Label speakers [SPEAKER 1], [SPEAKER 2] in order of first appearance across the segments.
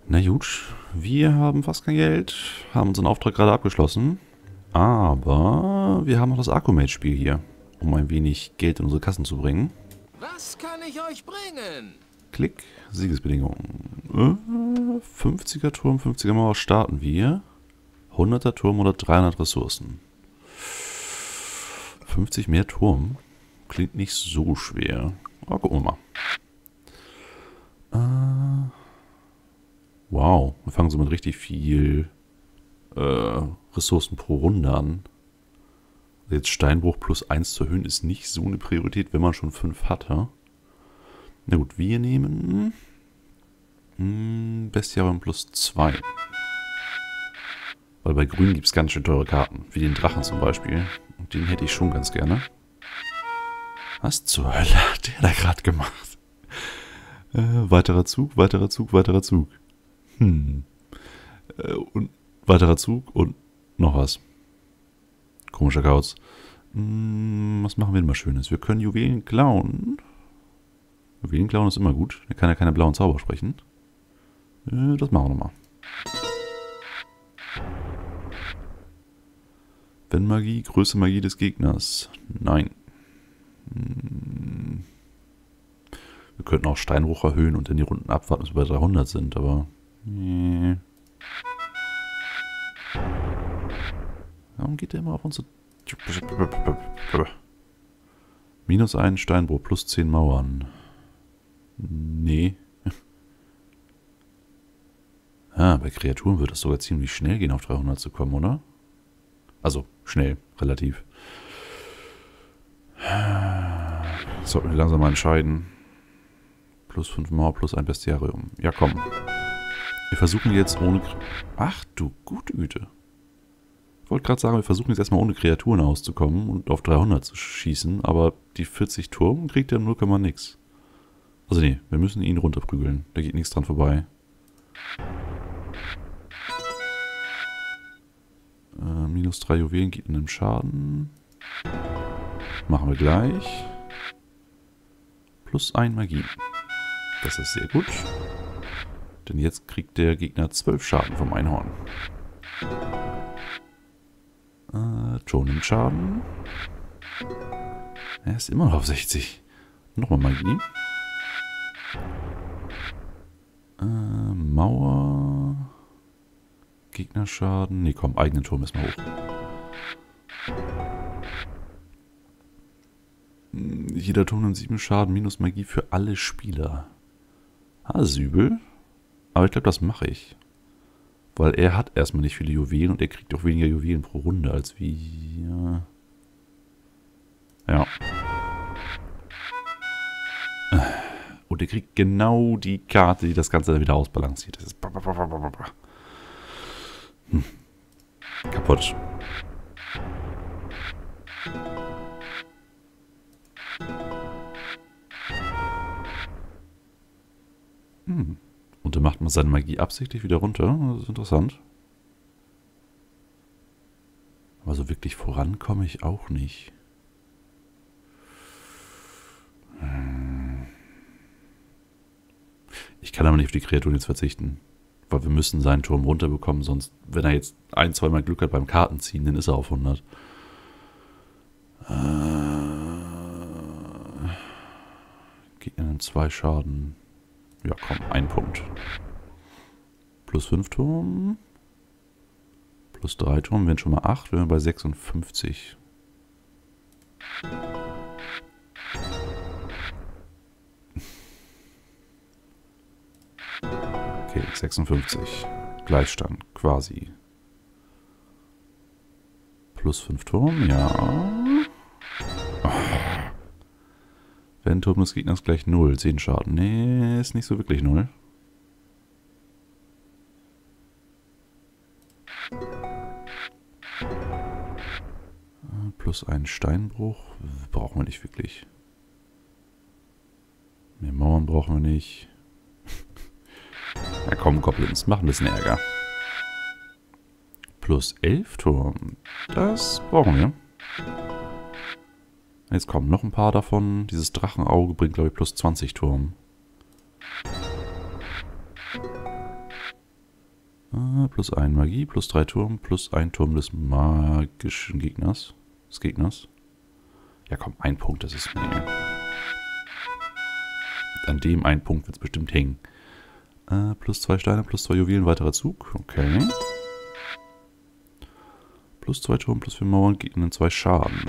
[SPEAKER 1] Na gut, wir haben fast kein Geld, haben unseren Auftrag gerade abgeschlossen, aber wir haben noch das Arcomage-Spiel hier, um ein wenig Geld in unsere Kassen zu bringen.
[SPEAKER 2] Was kann ich euch bringen?
[SPEAKER 1] Klick, Siegesbedingungen. 50er Turm, 50er Mauer starten wir. 100er Turm oder 300 Ressourcen. 50 mehr Turm klingt nicht so schwer. Aber gucken wir mal. Wow, wir fangen so mit richtig viel Ressourcen pro Runde an. Jetzt Steinbruch plus 1 zu erhöhen ist nicht so eine Priorität, wenn man schon 5 hatte. Na gut, wir nehmen Bestiarium plus 2. Weil bei Grün gibt es ganz schön teure Karten, wie den Drachen zum Beispiel. Und den hätte ich schon ganz gerne. Was zur Hölle hat der da gerade gemacht? Weiterer Zug, weiterer Zug, weiterer Zug. Und weiterer Zug und noch was. Komischer Kauz. Was machen wir denn mal Schönes? Wir können Juwelen klauen. Juwelen klauen ist immer gut. Da kann ja keine blauen Zauber sprechen. Das machen wir nochmal. Wenn Magie, größte Magie des Gegners. Nein. Wir könnten auch Steinbruch erhöhen und dann die Runden abwarten, bis wir bei 300 sind, aber... Warum geht der immer auf uns so... Minus 1 Steinbruch, plus 10 Mauern. Nee. Bei Kreaturen wird es sogar ziemlich schnell gehen, auf 300 zu kommen, oder? Also, schnell, relativ. Sollten wir langsam mal entscheiden. Plus 5 Mauer, plus ein Bestiarium. Ja, komm. Wir versuchen jetzt ohne... Ach du gute Güte. Ich wollte gerade sagen, wir versuchen jetzt erstmal ohne Kreaturen auszukommen und auf 300 zu schießen, aber die 40 Turm kriegt er 0, nix. Also nee, wir müssen ihn runterprügeln. Da geht nichts dran vorbei. Minus 3 Juwelen geht in den Schaden. Machen wir gleich. Plus 1 Magie. Das ist sehr gut. Denn jetzt kriegt der Gegner 12 Schaden vom Einhorn. Joe nimmt Schaden. Er ist immer noch auf 60. Nochmal Magie. Mauer. Gegnerschaden. Ne, komm, eigenen Turm ist mal hoch. Jeder Turm nimmt 7 Schaden, minus Magie für alle Spieler. Das ist übel. Aber ich glaube, das mache ich. Weil er hat erstmal nicht viele Juwelen und er kriegt auch weniger Juwelen pro Runde als wir. Ja. Und er kriegt genau die Karte, die das Ganze dann wieder ausbalanciert. Das ist kaputt. Und dann macht man seine Magie absichtlich wieder runter. Das ist interessant. Aber so wirklich vorankomme ich auch nicht. Ich kann aber nicht auf die Kreaturen jetzt verzichten. Weil wir müssen seinen Turm runterbekommen, sonst, wenn er jetzt 1-2 Mal Glück hat beim Kartenziehen, dann ist er auf 100. Gegner nimmt 2 Schaden. Ja, komm, 1 Punkt. Plus 5 Turm. Plus 3 Turm, wären schon mal 8, wären wir bei 56. Okay, 56. Gleichstand, quasi. Plus 5 Turm, ja. Oh. Wenn Turm des Gegners gleich 0, 10 Schaden. Nee, ist nicht so wirklich 0. Plus 1 Steinbruch. Brauchen wir nicht wirklich. Mehr Mauern brauchen wir nicht. Ja komm, Goblins, mach ein bisschen Ärger. Plus 11 Turm. Das brauchen wir. Jetzt kommen noch ein paar davon. Dieses Drachenauge bringt, glaube ich, plus 20 Turm. Plus 1 Magie, plus 3 Turm, plus 1 Turm des magischen Gegners. Ja komm, ein Punkt, das ist... Nee. An dem einen Punkt wird es bestimmt hängen. Plus 2 Steine, plus 2 Juwelen, weiterer Zug. Okay. Plus 2 Turm, plus 4 Mauern, Gegner 2 Schaden.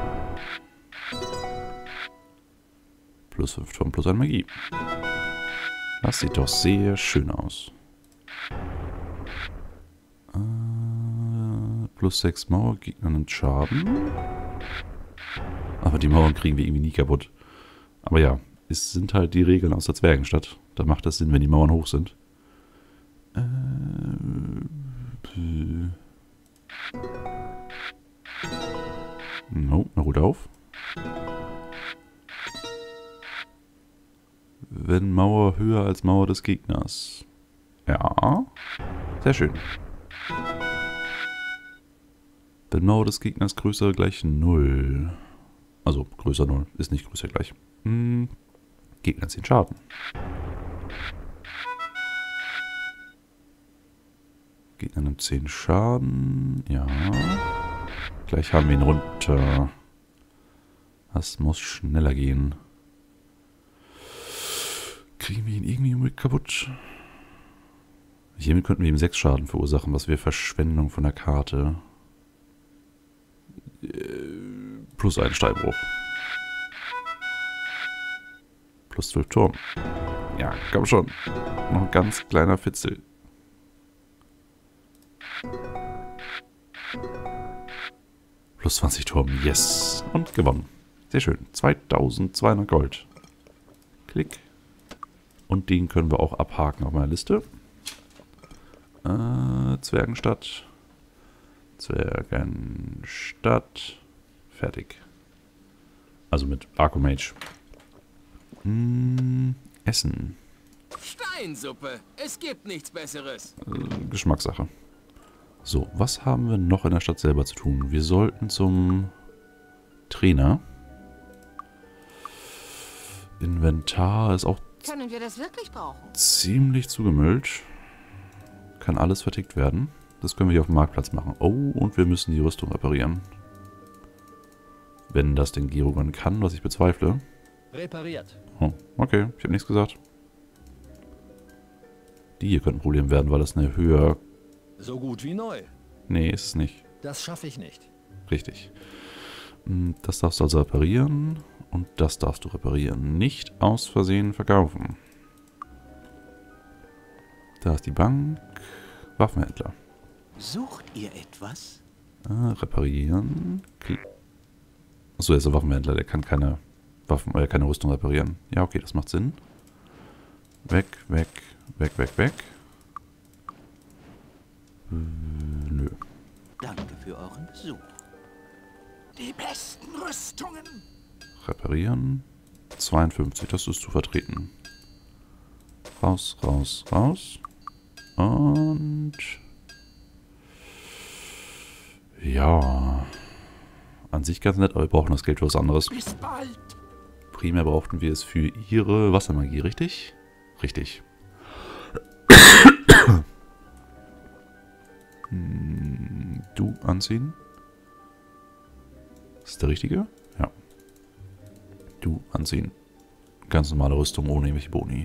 [SPEAKER 1] Plus 5 Turm, plus 1 Magie. Das sieht doch sehr schön aus. Plus 6 Mauer, Gegner nimmt Schaden. Aber die Mauern kriegen wir irgendwie nie kaputt. Aber ja, es sind halt die Regeln aus der Zwergenstadt. Da macht das Sinn, wenn die Mauern hoch sind. No, na gut auf. Wenn Mauer höher als Mauer des Gegners. Ja, sehr schön. Wenn Mauer des Gegners größer gleich 0. Also größer 0 ist nicht größer gleich. Gegner 10 Schaden. Gegner nimmt 10 Schaden. Ja. Gleich haben wir ihn runter. Das muss schneller gehen. Kriegen wir ihn irgendwie kaputt? Hiermit könnten wir ihm 6 Schaden verursachen. Was wäre Verschwendung von der Karte? Plus 1 Steinbruch. Plus 12 Turm. Ja, komm schon. Noch ein ganz kleiner Fitzel. Plus 20 Turm. Yes. Und gewonnen. Sehr schön. 2200 Gold. Klick. Und den können wir auch abhaken auf meiner Liste. Zwergenstadt. Zwergenstadt. Fertig. Also mit Arcomage. Essen.
[SPEAKER 2] Steinsuppe. Es gibt nichts Besseres.
[SPEAKER 1] Geschmackssache. So, was haben wir noch in der Stadt selber zu tun? Wir sollten zum Trainer. Inventar ist auch
[SPEAKER 3] Können wir das wirklich brauchen?
[SPEAKER 1] ziemlich zugemüllt. Kann alles vertickt werden. Das können wir hier auf dem Marktplatz machen. Oh, und wir müssen die Rüstung reparieren. Wenn das den Girogon kann, was ich bezweifle.
[SPEAKER 4] Repariert.
[SPEAKER 1] Oh, okay. Ich habe nichts gesagt. Die hier könnten ein Problem werden, weil das eine höher...
[SPEAKER 4] So gut wie neu.
[SPEAKER 1] Nee, ist es nicht.
[SPEAKER 4] Das schaffe ich nicht.
[SPEAKER 1] Richtig. Das darfst du also reparieren. Und das darfst du reparieren. Nicht aus Versehen verkaufen. Da ist die Bank. Waffenhändler.
[SPEAKER 2] Sucht ihr etwas?
[SPEAKER 1] Reparieren. Achso, er ist ein Waffenhändler. Der kann keine Waffen, keine Rüstung reparieren. Ja, okay, das macht Sinn. Weg, weg, weg, weg, weg. Nö.
[SPEAKER 2] Danke für euren Besuch. Die besten Rüstungen.
[SPEAKER 1] Reparieren. 52, das ist zu vertreten. Raus, raus, raus. Und... ja... An sich ganz nett, aber wir brauchen das Geld für was anderes.
[SPEAKER 2] Bis bald.
[SPEAKER 1] Primär brauchten wir es für ihre Wassermagie, richtig? Richtig. Du anziehen. Ist der richtige? Ja. Du anziehen. Ganz normale Rüstung ohne irgendwelche Boni.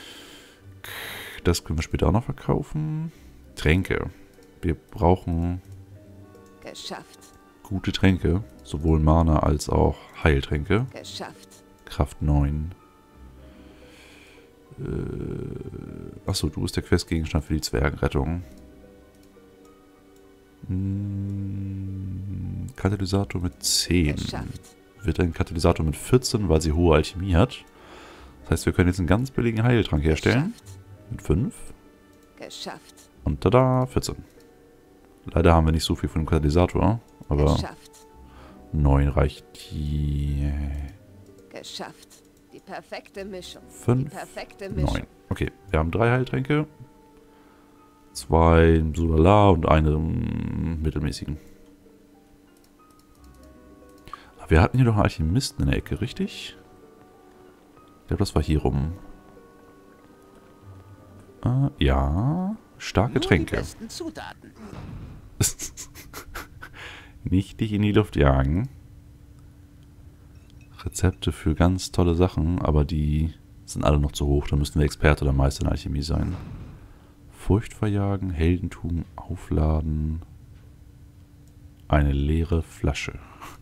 [SPEAKER 1] Das können wir später auch noch verkaufen. Tränke. Wir brauchen
[SPEAKER 3] Geschafft.
[SPEAKER 1] gute Tränke. Sowohl Mana als auch Heiltränke.
[SPEAKER 3] Geschafft.
[SPEAKER 1] Kraft 9. Achso, du bist der Questgegenstand für die Zwergenrettung. Katalysator mit 10.
[SPEAKER 3] Geschafft.
[SPEAKER 1] Wird ein Katalysator mit 14, weil sie hohe Alchemie hat. Das heißt, wir können jetzt einen ganz billigen Heiltrank herstellen.
[SPEAKER 3] Geschafft.
[SPEAKER 1] Mit 5.
[SPEAKER 3] Geschafft.
[SPEAKER 1] Und tada, 14. Leider haben wir nicht so viel von dem Katalysator. Aber
[SPEAKER 3] Geschafft.
[SPEAKER 1] 9 reicht die...
[SPEAKER 3] Geschafft. Die perfekte Mischung.
[SPEAKER 1] 5,
[SPEAKER 3] Die perfekte Mischung.
[SPEAKER 1] 9. Okay, wir haben 3 Heiltränke. 2 Solala und einen mittelmäßigen. Aber wir hatten hier doch einen Alchemisten in der Ecke, richtig? Ich glaube, das war hier rum. Ja. Starke Tränke.
[SPEAKER 2] Zutaten.
[SPEAKER 1] Nicht dich in die Luft jagen. Rezepte für ganz tolle Sachen, aber die sind alle noch zu hoch. Da müssten wir Experte oder Meister in Alchemie sein. Furcht verjagen, Heldentum aufladen. Eine leere Flasche.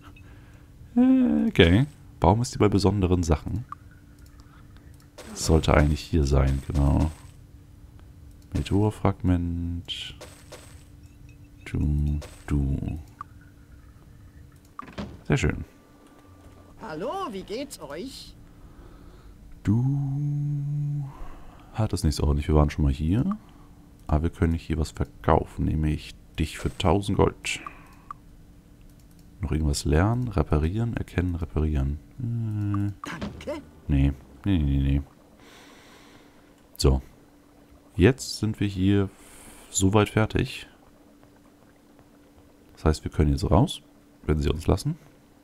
[SPEAKER 1] Okay. Warum ist die bei besonderen Sachen? Sollte eigentlich hier sein, genau. Meteorfragment. Du. Sehr schön.
[SPEAKER 5] Hallo, wie geht's euch?
[SPEAKER 1] Du hat es nicht so ordentlich. Wir waren schon mal hier. Aber wir können hier was verkaufen. Nämlich dich für 1000 Gold. Noch irgendwas lernen, reparieren, erkennen, reparieren.
[SPEAKER 5] Danke.
[SPEAKER 1] Nee. So. Jetzt sind wir hier soweit fertig. Das heißt, wir können jetzt raus, wenn sie uns lassen.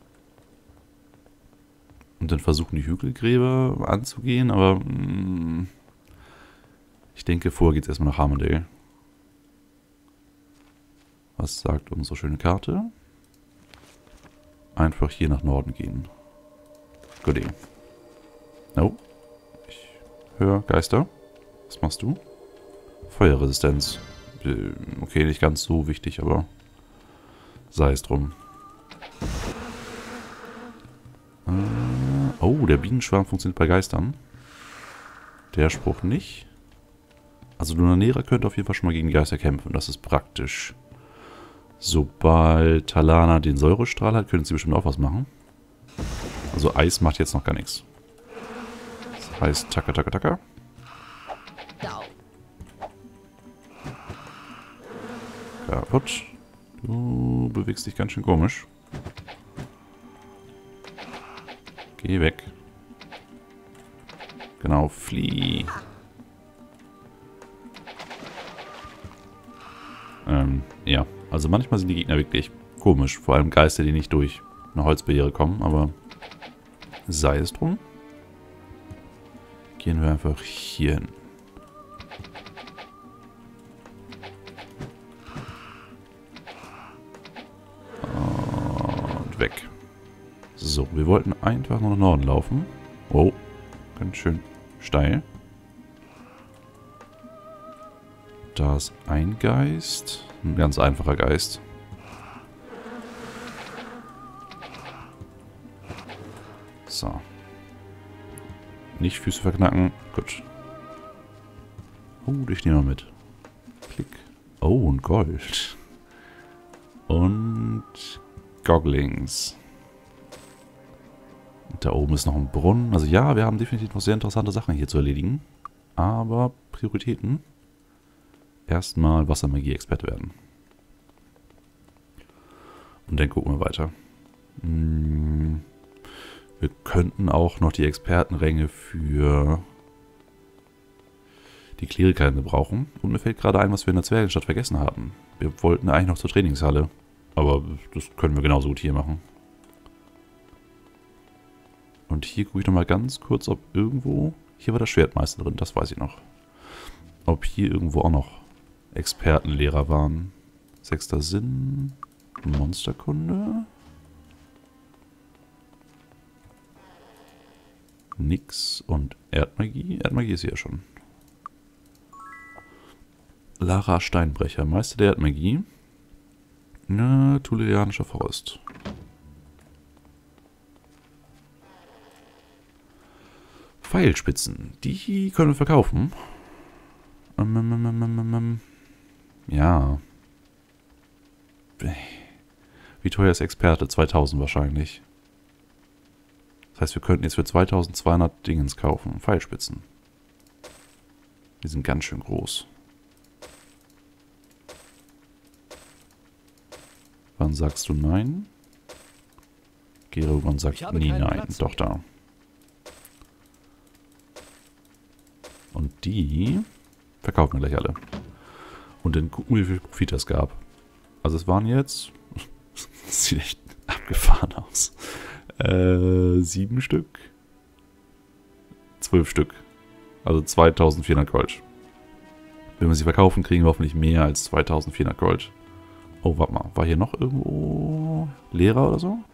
[SPEAKER 1] Und dann versuchen, die Hügelgräber anzugehen, aber ich denke, vorher geht es erstmal nach Harmondale. Was sagt unsere schöne Karte? Einfach hier nach Norden gehen. Good Idee. Oh. Ich höre Geister. Was machst du? Feuerresistenz. Okay, nicht ganz so wichtig, aber sei es drum. Oh, der Bienenschwarm funktioniert bei Geistern. Der Spruch nicht. Also Lunanera könnte auf jeden Fall schon mal gegen die Geister kämpfen. Das ist praktisch. Sobald Talana den Säurestrahl hat, können sie bestimmt auch was machen. Also Eis macht jetzt noch gar nichts. Das heißt Taka. Kaputt. Du bewegst dich ganz schön komisch. Geh weg. Genau, flieh. Ja. Also manchmal sind die Gegner wirklich komisch. Vor allem Geister, die nicht durch eine Holzbarriere kommen, aber sei es drum. Gehen wir einfach hier hin. Und weg. So, wir wollten einfach nur nach Norden laufen. Oh, ganz schön steil. Da ist ein Geist. Ein ganz einfacher Geist. So. Nicht Füße verknacken. Gut. Ich nehme mal mit. Klick. Oh, und Gold. Und Gogglings. Und da oben ist noch ein Brunnen. Also ja, wir haben definitiv noch sehr interessante Sachen hier zu erledigen. Aber Prioritäten. Erstmal Wassermagie-Experte werden. Und dann gucken wir weiter. Wir könnten auch noch die Expertenränge für die Kleriker gebrauchen. Und mir fällt gerade ein, was wir in der Zwergenstadt vergessen haben. Wir wollten eigentlich noch zur Trainingshalle. Aber das können wir genauso gut hier machen. Und hier gucke ich noch mal ganz kurz, ob irgendwo... Hier war der Schwertmeister drin, das weiß ich noch. Ob hier irgendwo auch noch Expertenlehrer waren. 6. Sinn. Monsterkunde. Nix und Erdmagie. Erdmagie ist hier schon. Lara Steinbrecher, Meister der Erdmagie. Tulerianischer Forst. Pfeilspitzen, die können wir verkaufen. Ja. Wie teuer ist Experte? 2000 wahrscheinlich. Das heißt, wir könnten jetzt für 2200 Dingens kaufen. Pfeilspitzen. Die sind ganz schön groß. Wann sagst du nein? Gerogon sagt nie nein. Doch da. Und die verkaufen wir gleich alle. Und dann gucken wir, wie viel Profit es gab. Also es waren jetzt... Das sieht echt abgefahren aus. 7 Stück. 12 Stück. Also 2400 Gold. Wenn wir sie verkaufen, kriegen wir hoffentlich mehr als 2400 Gold. Oh, warte mal. War hier noch irgendwo Lehrer oder so?